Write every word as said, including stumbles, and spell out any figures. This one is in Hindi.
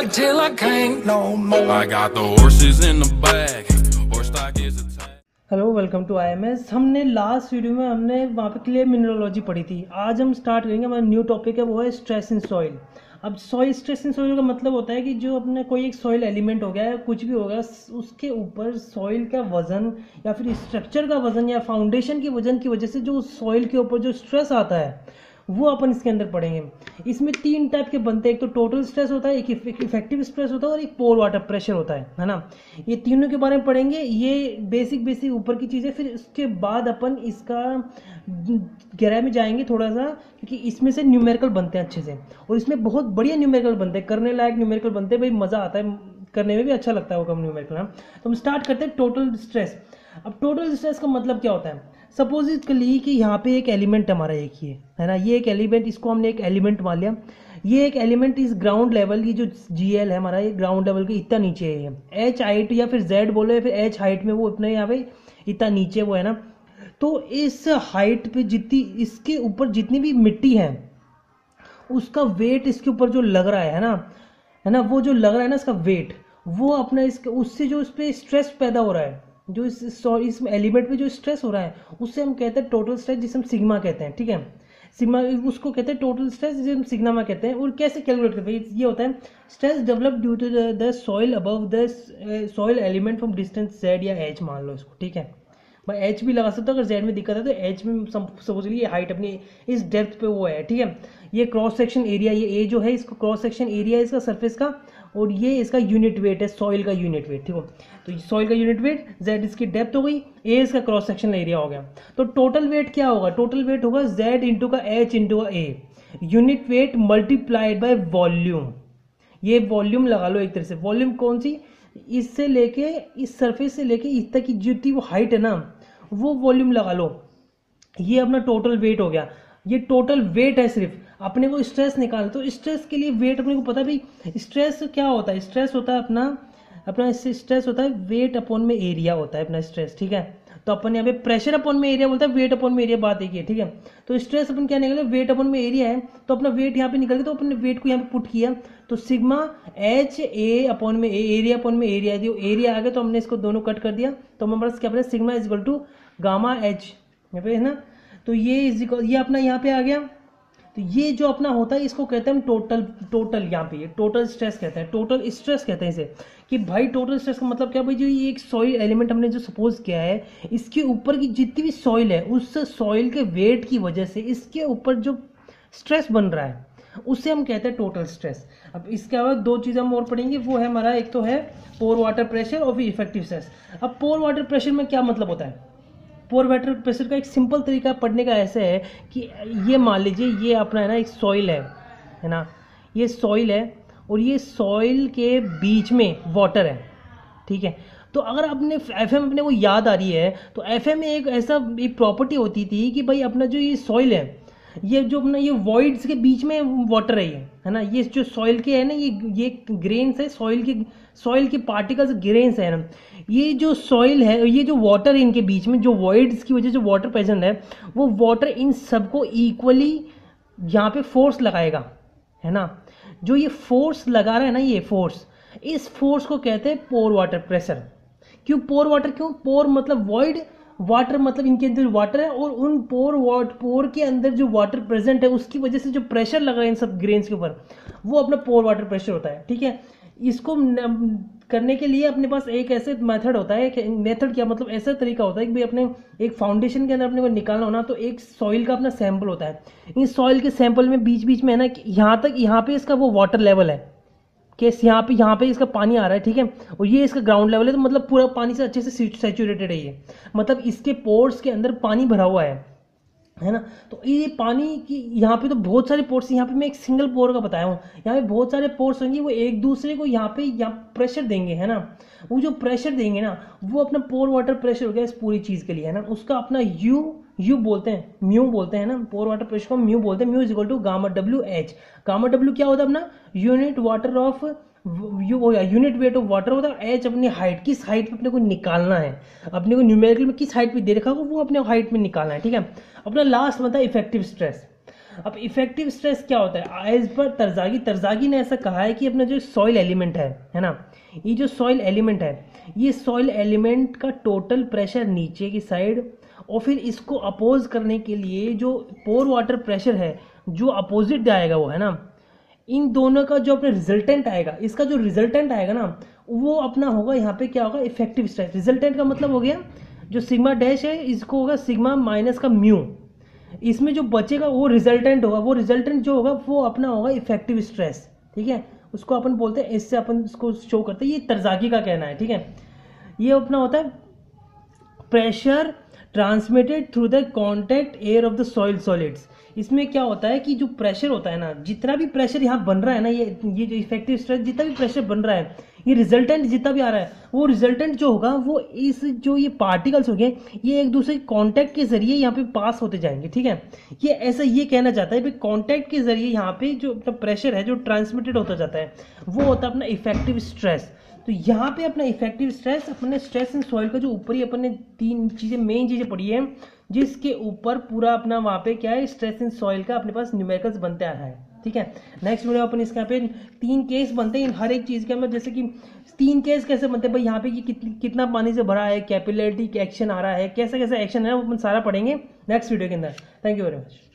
back till I can't no more. I got the horses in the back. Horse stock is attached. Hello welcome to I M S. हमने लास्ट वीडियो में हमने वहाँ पे क्लियर मिनरलोजी पढ़ी थी। आज हम स्टार्ट करेंगे, हमारा न्यू टॉपिक है वो है स्ट्रेस इन सॉइल। अब सॉइल स्ट्रेस इन सॉइल का मतलब होता है कि जो अपने कोई एक सॉइल एलिमेंट हो गया है, कुछ भी होगा, उसके ऊपर सॉइल का वजन या फिर स्ट्रक्चर का वजन या फाउंडेशन के वजन की वजह से जो सॉइल के ऊपर जो स्ट्रेस आता है वो अपन इसके अंदर पढ़ेंगे। इसमें तीन टाइप के बनते हैं, एक तो टोटल स्ट्रेस होता है, एक इफेक्टिव स्ट्रेस होता है और एक पोर वाटर प्रेशर होता है है ना। ये तीनों के बारे में पढ़ेंगे। ये बेसिक बेसिक ऊपर की चीज़ें, फिर उसके बाद अपन इसका गहराई में जाएंगे थोड़ा सा, क्योंकि इसमें से न्यूमेरिकल बनते हैं अच्छे से और इसमें बहुत बढ़िया न्यूमेरिकल बनते हैं, करने लायक न्यूमेरिकल बनते हैं। भाई मज़ा आता है, करने में भी अच्छा लगता है वो कम न्यूमेरिकल। हाँ, तो हम स्टार्ट करते हैं टोटल स्ट्रेस। अब टोटल स्ट्रेस का मतलब क्या होता है? सपोजिटली कि यहाँ पे एक एलिमेंट हमारा एक ही है है ना। ये एक एलिमेंट, इसको हमने एक एलिमेंट मान लिया। ये एक एलिमेंट इस ग्राउंड लेवल, ये जो जी एल है हमारा, ये ग्राउंड लेवल के इतना नीचे है। एच हाइट या फिर जेड बोलो या फिर एच हाइट में वो इतना यहाँ पे इतना नीचे वो है ना। तो इस हाइट पे जितनी, इसके ऊपर जितनी भी मिट्टी है उसका वेट इसके ऊपर जो लग रहा है ना है ना, वो जो लग रहा है ना इसका वेट, वो अपना इसके उससे जो इस पर स्ट्रेस पैदा हो रहा है, जो इस सॉरी इस एलिमेंट पे जो स्ट्रेस हो रहा है उससे हम कहते हैं टोटल स्ट्रेस, जिसे हम सिग्मा कहते हैं। ठीक है, सिग्मा उसको कहते हैं टोटल स्ट्रेस, जिसे हम सिग्मा कहते हैं। और कैसे कैलकुलेट करते हैं? ये होता है stress develop due to the soil above the soil element from distance Z या एच मान लो इसको। ठीक है भाई, एच भी लगा सकते हो अगर जेड में दिक्कत है तो। एच में सपोजली ये हाइट अपनी इस डेप्थ पे वो है। ठीक है, ये क्रॉस सेक्शन एरिया, ये ए जो है इसको क्रॉस सेक्शन एरिया है इसका सरफेस का, और ये इसका यूनिट वेट है, सॉइल का यूनिट वेट। ठीक है, तो सॉइल का यूनिट वेट, जेड इसकी डेप्थ हो गई, ए इसका क्रॉस सेक्शन एरिया हो गया। तो टोटल वेट क्या होगा? टोटल वेट होगा जेड इंटू का एच इंटू का A, unit weight multiplied by volume. ये वॉल्यूम लगा लो एक तरह से। वॉल्यूम कौन सी? इससे लेके इस सरफेस से लेके इस तक की जितनी वो हाइट है ना, वो वॉल्यूम लगा लो। ये अपना टोटल वेट हो गया। ये टोटल वेट है, सिर्फ अपने को स्ट्रेस निकालना। तो स्ट्रेस के लिए वेट अपने को पता है भाई। स्ट्रेस क्या होता है? स्ट्रेस होता है अपना अपना स्ट्रेस होता है वेट अपॉन में एरिया होता है अपना स्ट्रेस। ठीक है, तो अपन यहाँ पे प्रेशर अपॉन में एरिया बोलता है, वेट अपॉन में एरिया बात एक ही है। ठीक है, तो स्ट्रेस अपन क्या निकले? वेट अपॉन में एरिया है, तो अपना वेट यहाँ पे निकल गया, तो अपने वेट को यहाँ पे पुट किया, तो सिग्मा एच ए अपॉन में एरिया अपॉन में एरिया दी, एरिया आ गया तो हमने इसको दोनों कट कर दिया, तो हमारे पास क्या बना? Sigma is equal to gamma H यहाँ पे है ना। तो ये ये अपना यहाँ पे आ गया। तो ये जो अपना होता है इसको कहते हैं हम टोटल टोटल यहाँ पे ये टोटल स्ट्रेस कहते हैं, टोटल स्ट्रेस कहते हैं इसे। कि भाई टोटल स्ट्रेस का मतलब क्या भाई? जो ये एक सॉइल एलिमेंट हमने जो सपोज किया है, इसके ऊपर की जितनी भी सॉइल है उस सॉइल के वेट की वजह से इसके ऊपर जो स्ट्रेस बन रहा है उससे हम कहते हैं टोटल स्ट्रेस। अब इसके अलावा दो चीज़ें हम और पढ़ेंगे, वो है हमारा एक तो है पोर वाटर प्रेशर और फिर इफेक्टिव स्ट्रेस। अब पोर वाटर प्रेशर में क्या मतलब होता है? पोर वाटर प्रेशर का एक सिंपल तरीका पढ़ने का ऐसे है कि ये मान लीजिए ये अपना है ना एक सॉइल है है ना, ये सॉइल है और ये सॉइल के बीच में वाटर है। ठीक है, तो अगर अपने एफएम अपने को याद आ रही है तो एफएम में एक ऐसा एक प्रॉपर्टी होती थी कि भाई अपना जो ये सॉइल है, ये जो अपना ये वॉइड्स के बीच में वाटर है, ये है ना, ये जो सॉइल के है ना, ये ये ग्रेन्स है, सॉइल के सॉइल के पार्टिकल्स ग्रेन्स है ना। ये जो सॉइल है, ये जो वाटर है इनके बीच में, जो वॉइड्स की वजह से जो वाटर प्रेजेंट है, वो वाटर इन सबको इक्वली यहाँ पे फोर्स लगाएगा, है ना। जो ये फोर्स लगा रहा है ना, ये फोर्स, इस फोर्स को कहते हैं पोर वाटर प्रेशर। क्यों पोर वाटर? क्यों पोर मतलब वॉइड, वाटर मतलब इनके अंदर वाटर है, और उन पोर वाट पोर के अंदर जो वाटर प्रेजेंट है उसकी वजह से जो प्रेशर लगा है इन सब ग्रेन्स के ऊपर, वो अपना पोर वाटर प्रेशर होता है। ठीक है, इसको करने के लिए अपने पास एक ऐसे मेथड होता है। मेथड क्या मतलब? ऐसा तरीका होता है कि भाई अपने एक फाउंडेशन के अंदर अपने को निकालना होना, तो एक सॉइल का अपना सैंपल होता है। इन सॉइल के सैंपल में बीच बीच में है ना, यहाँ तक यहाँ पे इसका वो वाटर लेवल है कि यहाँ पे यहाँ पे इसका पानी आ रहा है। ठीक है, और ये इसका ग्राउंड लेवल है, तो मतलब पूरा पानी से अच्छे से सैचुरेटेड है ये, मतलब इसके पोर्स के अंदर पानी भरा हुआ है है ना। तो ये पानी की यहाँ पे तो बहुत सारे पोर्स, यहाँ पे मैं एक सिंगल पोर का बताया हूँ, यहाँ पे बहुत सारे पोर्स होंगे, वो एक दूसरे को यहाँ पे यहाँ प्रेशर देंगे, है ना। वो जो प्रेशर देंगे ना, वो अपना पोर वाटर प्रेशर हो गया इस पूरी चीज़ के लिए, है ना। उसका अपना यू यू बोलते हैं, म्यू बोलते हैं ना, पोर वाटर प्रेशर को म्यू बोलते हैं। Mu is equal to gamma W एच। गामा डब्ल्यू क्या होता है? अपना यूनिट वाटर ऑफ यू हो गया, यूनिट वेट ऑफ वाटर होता है। एच अपनी हाइट, किस हाइट पे अपने को निकालना है, अपने को न्यूमेरिकल में किस हाइट पे दे रखा हो वो अपने हाइट में निकालना है। ठीक है, अपना लास्ट मतलब इफेक्टिव स्ट्रेस। अब इफेक्टिव स्ट्रेस क्या होता है? एज पर तरजागी तरजागी ने ऐसा कहा है कि अपना जो सॉइल एलिमेंट है है ना, ये जो सॉइल एलिमेंट है, ये सॉइल एलिमेंट का टोटल प्रेशर नीचे की साइड, और फिर इसको अपोज करने के लिए जो पोर वाटर प्रेशर है जो अपोजिट आएगा वो, है ना, इन दोनों का जो अपना रिजल्टेंट आएगा, इसका जो रिजल्टेंट आएगा ना वो अपना होगा यहाँ पे क्या होगा, इफेक्टिव स्ट्रेस। रिजल्टेंट का मतलब हो गया जो सिग्मा डैश है इसको होगा सिग्मा माइनस का म्यू, इसमें जो बचेगा वो रिजल्टेंट होगा, वो रिजल्टेंट जो होगा वो अपना होगा इफेक्टिव स्ट्रेस। ठीक है, उसको अपन बोलते हैं, इससे अपन इसको शो करते हैं, ये तरजागी का कहना है। ठीक है, ये अपना होता है pressure transmitted through the contact air of the soil solids. इसमें क्या होता है कि जो प्रेशर होता है ना, जितना भी प्रेशर यहाँ बन रहा है ना, ये ये जो इफेक्टिव स्ट्रेस जितना भी प्रेशर बन रहा है, ये रिजल्टेंट जितना भी आ रहा है, वो रिजल्टेंट जो होगा वो इस जो ये पार्टिकल्स हो गए ये एक दूसरे कॉन्टैक्ट के जरिए यहाँ पे पास होते जाएंगे। ठीक है, ये ऐसा ये कहना चाहता है भाई कॉन्टैक्ट के जरिए यहाँ पे जो अपना प्रेशर है जो ट्रांसमिटेड होता जाता है वो होता है अपना इफेक्टिव स्ट्रेस। तो यहाँ पे अपना इफेक्टिव स्ट्रेस, अपने स्ट्रेस इन सॉइल का जो ऊपर ही अपन ने तीन चीजें मेन चीजें पढ़ी है जिसके ऊपर पूरा अपना वहाँ पे क्या है स्ट्रेस इन सॉइल का अपने पास न्यूमेरिकल्स बनते आ रहा है। ठीक है, नेक्स्ट वीडियो अपन इसके यहाँ पे तीन केस बनते हैं हर एक चीज के अंदर, जैसे कि तीन केस कैसे बनते हैं भाई, यहाँ पे कि कित, कितना पानी से भरा है, कैपिलरिटी एक्शन आ रहा है, कैसे कैसे एक्शन है वो अपन सारा पढ़ेंगे नेक्स्ट वीडियो के अंदर। Thank you very much.